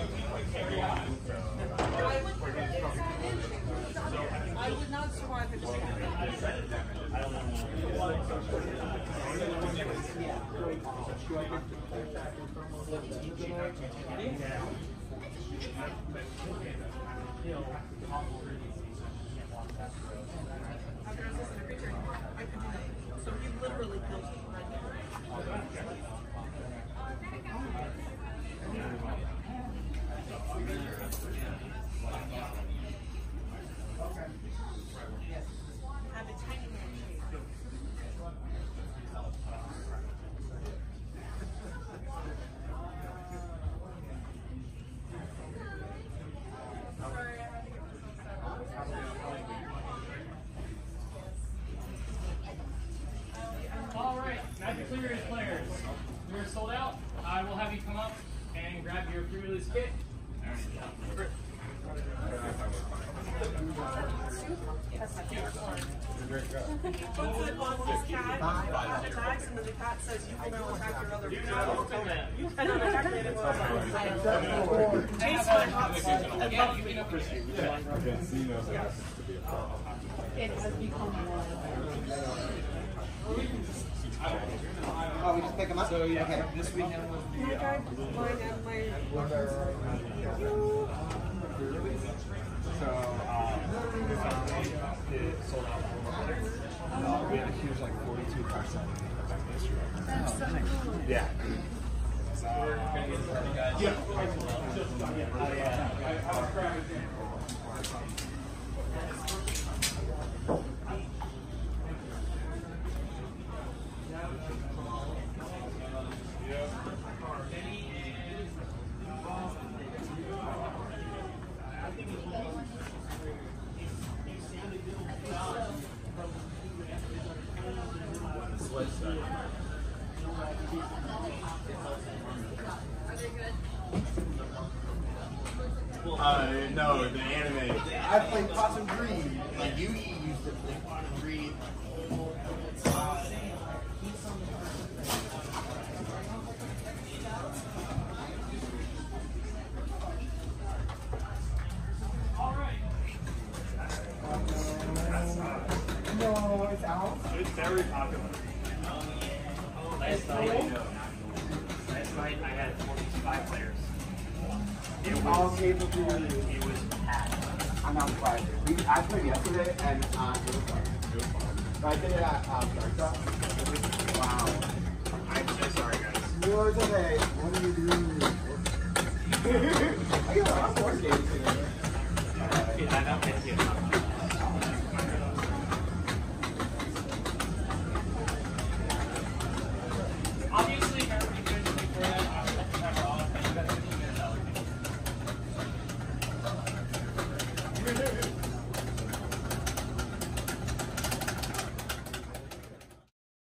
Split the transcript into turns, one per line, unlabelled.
I would not survive if I don't know. So he literally kills me right there. Have a tiny
All right, Magic Clearers players, we are sold out. I will have you come up and grab your pre-release kit.
That's my favorite part. He puts it on his cat, attacks, and then the cat says, you will not attack your other cat. You cannot attack me anymore. Tastes like hot sauce. I love you.
It has become more.
Oh, we just pick them up?
So yeah,
okay.
this weekend was the
Mine and my...
So it sold out for we had a huge like 42% event this year.
That's so cool.
Yeah. No, the anime.
I played Possum Green. Like Yugi used to play Possum Green.
No, it's out.
It's very popular. Last night I had 45 players. It was
All capable to you.
It was packed.
I'm not surprised. I played yesterday and it was fun. So I did it at Dark. Wow.
I'm so sorry, guys.
No, it's okay. What are you doing? I got a lot more games today.
I'm not going to